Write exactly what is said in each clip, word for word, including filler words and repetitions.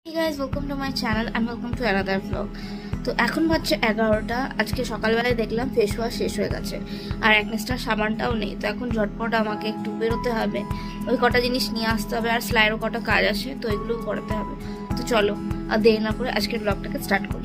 Hey guys, welcome to my channel and welcome to another vlog. তো এখন বাজছে এগারোটা। আজকে সকালবেলায় দেখলাম ফেস ওয়াশ শেষ হয়ে গেছে আর এক নেস্টার সাবানটাও নেই। তো এখন ঝটপট আমাকে একটু বেরোতে হবে, ওই কটা জিনিস নিয়ে আসতে হবে আর সেলাইয়েরও কটা কাজ আছে, তো এগুলো করতে হবে। তো চলো আর দেরি না করে আজকের ব্লগটাকে স্টার্ট করি।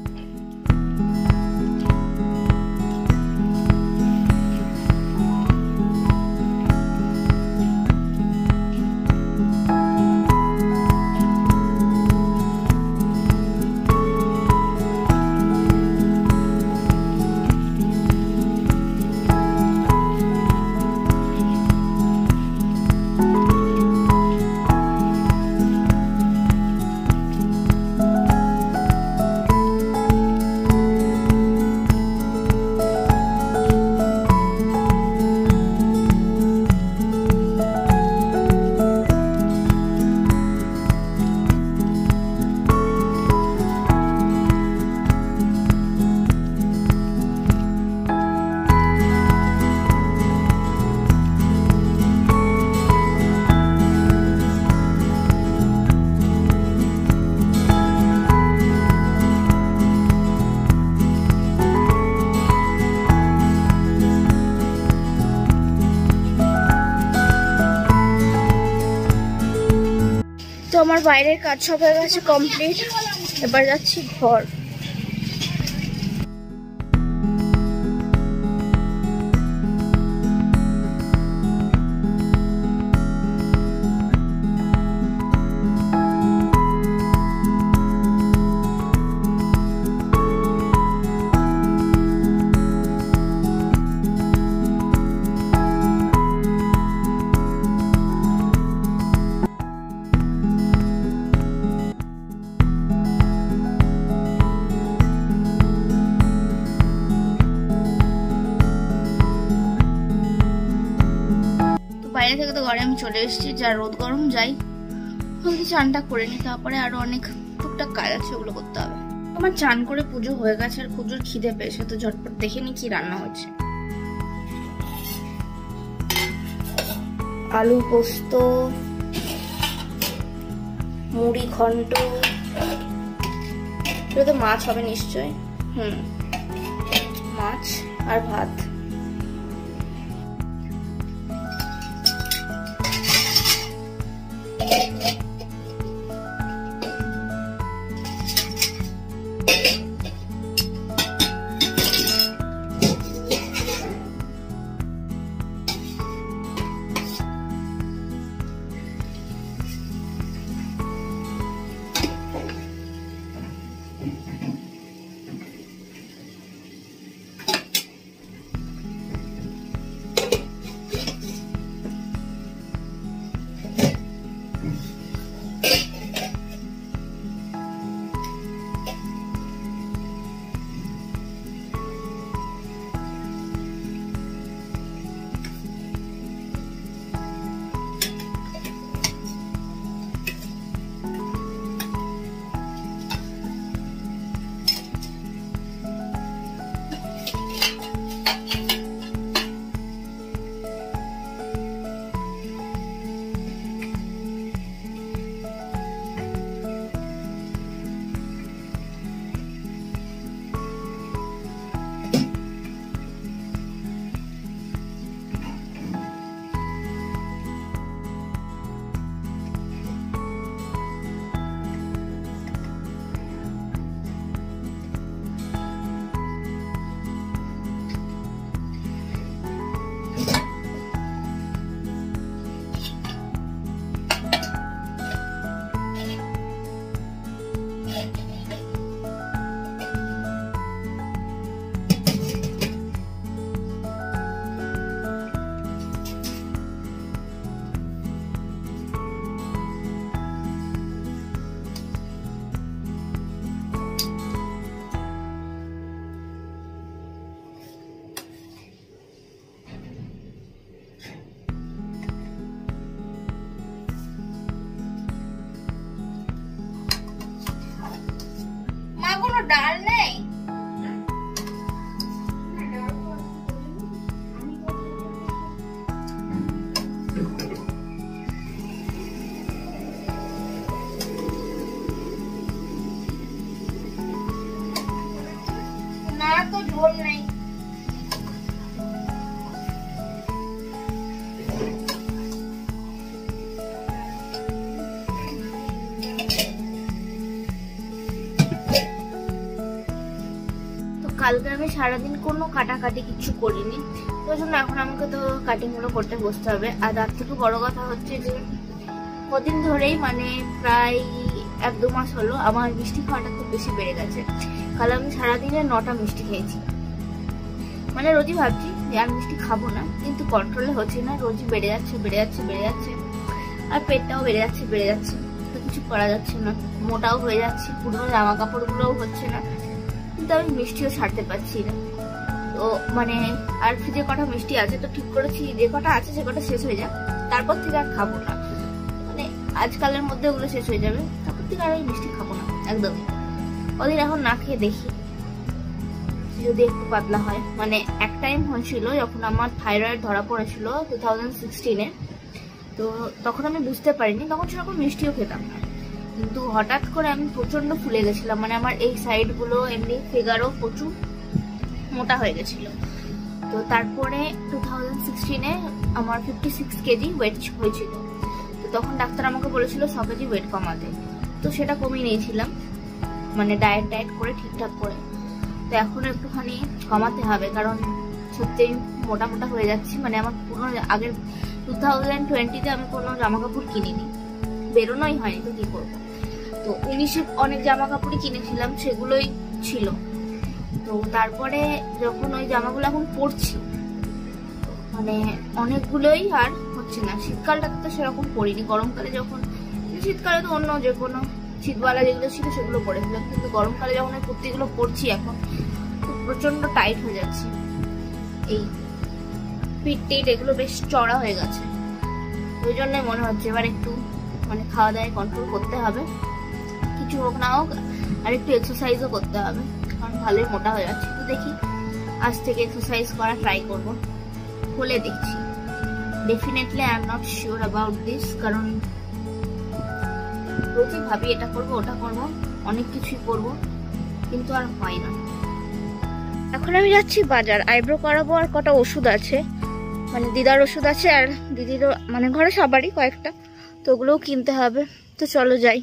তো আমার বাইরের কাজ সব হয়ে গেছে কমপ্লিট, এবার যাচ্ছি ঘর। বাইরে থেকে তো ঘরে আমি চলে এসেছি, যা রোদ গরম যাই হলদি চানটা করে নি, তারপরে আরো অনেক টুকটাক কাজ আছে ওগুলো করতে হবে। আমার চান করে পুজো হয়ে গেছে আর পুজোর খিদে পেয়েছে, তো ঝটপট দেখে নি কি রান্না হচ্ছে। আলু পোস্ত, মুড়ি ঘন্ট, এটা তো মাছ হবে নিশ্চয়। হুম, মাছ আর ভাত। ডাল নেই, ঝোল নেই। কালকে আমি সারাদিন কোনো কাটাকাটি কিছু করিনি, ওই জন্য এখন আমাকে তো কাটিং গুলো করতে বসতে হবে। আর তার থেকে বড় কথা হচ্ছে যে কদিন ধরেই মানে প্রায় এক দু মাস হলো আমার মিষ্টি খাওয়াটা খুব বেশি বেড়ে গেছে। কাল আমি সারাদিনে নটা মিষ্টি খেয়েছি। মানে রোজই ভাবছি যে আমি মিষ্টি খাবো না, কিন্তু কন্ট্রোলে হচ্ছে না, রোজই বেড়ে যাচ্ছে বেড়ে যাচ্ছে বেড়ে যাচ্ছে আর পেটটাও বেড়ে যাচ্ছে বেড়ে যাচ্ছে তো কিছু করা যাচ্ছে না, মোটাও হয়ে যাচ্ছে, পুরনো জামা কাপড়গুলোও হচ্ছে না, কিন্তু আমি মিষ্টিও ছাড়তে পারছি না। তো মানে আর যে কটা মিষ্টি আছে তো ঠিক করেছি যে কটা আছে সে কটা শেষ হয়ে যাক, তারপর থেকে আর খাবো না। মানে আজকালের মধ্যে ওগুলো শেষ হয়ে যাবে, তারপর থেকে আর আমি মিষ্টি খাবো না একদমই। ওদিন এখন না খেয়ে দেখি যদি একটু পাতলা হয়। মানে এক টাইম হয়েছিল যখন আমার থাইরয়েড ধরা পড়েছিল টু থাউজেন্ড সিক্সটিনে, তো তখন আমি বুঝতে পারিনি, তখন সেরকম মিষ্টিও খেতাম না, কিন্তু হঠাৎ করে আমি প্রচন্ড ফুলে গেছিলাম। মানে আমার এই সাইড গুলো এমনি ফিগারও প্রচুর মোটা হয়ে গেছিল। তো তারপরে টু থাউজেন্ড সিক্সটিনে আমার ফিফটি সিক্স কেজি ওয়েট হয়েছিল। তো তখন ডাক্তার আমাকে বলেছিল ছ কেজি ওয়েট কমাতে, তো সেটা কমিয়ে নিয়েছিলাম মানে ডায়েট ডায়েট করে ঠিকঠাক করে। তো এখন একটুখানি কমাতে হবে, কারণ সত্যি মোটা মোটা হয়ে যাচ্ছি। মানে আমার পুরো আগের টু থাউজেন্ড টোয়েন্টিতে আমি কোনো জামা কাপড় কিনিনি, বেরোনোই হয়নি, তো কি করবো। তো উনিশে অনেক জামা কাপড়ই কিনেছিলাম, সেগুলোই ছিল। তো তারপরে যখন ওই জামাগুলো এখন পরছি মানে অনেকগুলোই আর হচ্ছে না। শীতকালটাতে তো সেরকম পরিনি, গরমকালে যখন, শীতকালে তো অন্য যে কোনো শীতওয়ালা যেগুলো ছিল সেগুলো পরেছিলাম, কিন্তু গরমকালে যখন ওই কুর্তিগুলো পরছি এখন প্রচন্ড টাইট হয়ে যাচ্ছে। এই পিঠ টিট এগুলো বেশ চড়া হয়ে গেছে, ওই জন্যই মনে হচ্ছে এবার একটু মানে খাওয়া দাওয়ায় কন্ট্রোল করতে হবে, কিছু হোক না হোক, আর একটু এক্সারসাইজও করতে হবে, কারণ ভালোই মোটা হয়ে যাচ্ছে। তো দেখি আজ থেকে এক্সারসাইজ করা ট্রাই করবো, হলে দেখছি। Definitely I am not sure about this, কারণ রোজই ভাবি এটা করবো ওটা করবো, অনেক কিছুই করবো, কিন্তু আর হয় না। এখন আমি যাচ্ছি বাজার, আইব্রো করাবো, আর কটা ওষুধ আছে, মানে দিদার ওষুধ আছে আর দিদিরও, মানে ঘরে সবারই কয়েকটা, তো ওগুলোও কিনতে হবে। তো চলো যাই।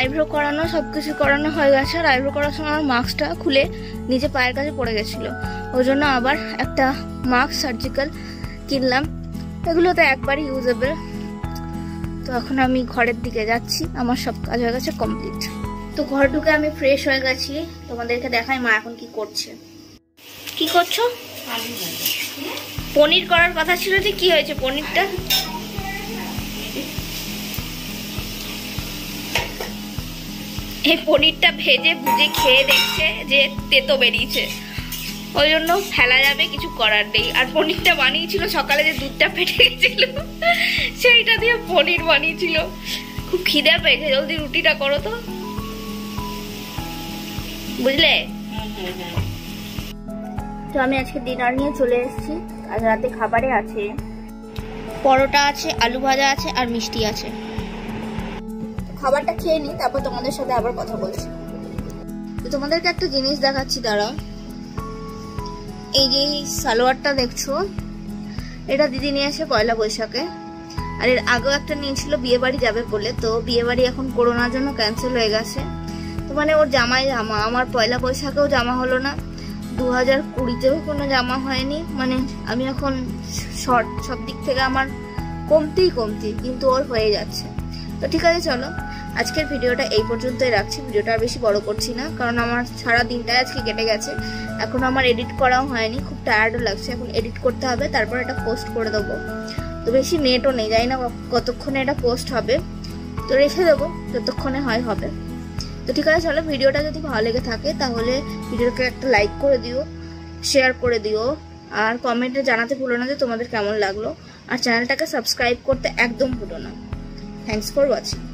আইব্রো করানো সব কিছু করানো হয়ে গেছে। আর আইব্রো করার সময় আমার মাস্কটা খুলে নিজে পায়ের কাছে পড়ে গেছিলো, ওই জন্য আবার একটা মাস্ক সার্জিক্যাল কিনলাম। এগুলো তো একবারই ইউজেবল। তো এখন আমি ঘরের দিকে যাচ্ছি, আমার সব কাজ হয়ে গেছে কমপ্লিট। তো ঘর ঢুকে আমি ফ্রেশ হয়ে গেছি, তোমাদেরকে দেখাই মা এখন কি করছে। কি করছো? পনির করার কথা ছিল যে কি হয়েছে পনিরটা? এই পনিরটা ভেজে ভুজে খেয়ে দেখছে যে তেতো বেরিয়েছে, ওই জন্য ফেলা যাবে, কিছু করার নেই। আর পনিরটা বানিয়েছিল সকালে যে দুধটা ফেটে গেছিল সেইটা দিয়ে পনির বানিয়েছিল। খুব খিদে পেয়েছে, জলদি রুটিটা করো তো, বুঝলে? তো আমি আজকে ডিনার নিয়ে চলে এসেছি। আজ রাতে খাবারে আছে পরোটা আছে, আলু ভাজা আছে আর মিষ্টি আছে। খাবারটা খেয়ে নিই, তারপর তোমাদের সাথে আবার কথা বলছি। তো তোমাদেরকে একটা জিনিস দেখাচ্ছি, দাঁড়াও। এই যে সালোয়ারটা দেখছো, এটা দিদি নিয়ে আসে পয়লা বৈশাখে। আর এর আগেও একটা নিয়েছিল বিয়ে বাড়ি যাবে বলে, তো বিয়ে বাড়ি এখন করোনার জন্য ক্যান্সেল হয়ে গেছে। তো মানে ওর জামাই জামা, আমার পয়লা বৈশাখেও জামা হলো না, দু হাজার কুড়িতেও কোনো জামা হয়নি। মানে আমি এখন শর্ট, সব দিক থেকে আমার কমতেই কমতি, কিন্তু ওর হয়ে যাচ্ছে। তো ঠিক আছে, চলো আজকের ভিডিওটা এই পর্যন্তই রাখছি। ভিডিওটা আর বেশি বড় করছি না, কারণ আমার সারা দিনটাই আজকে কেটে গেছে। এখন আমার এডিট করাও হয়নি, খুব টায়ার্ডও লাগছে। এখন এডিট করতে হবে, তারপর এটা পোস্ট করে দেবো। তো বেশি নেটও নেই, জানি না কতক্ষণে এটা পোস্ট হবে, তো রেখে দেবো যতক্ষণে হয় হবে। তো ঠিক আছে, চলো ভিডিওটা যদি ভালো লেগে থাকে তাহলে ভিডিওকে একটা লাইক করে দিও, শেয়ার করে দিও, আর কমেন্টে জানাতে ভুলো না যে তোমাদের কেমন লাগলো। আর চ্যানেলটাকে সাবস্ক্রাইব করতে একদম ভুলো না। Thanks for watching.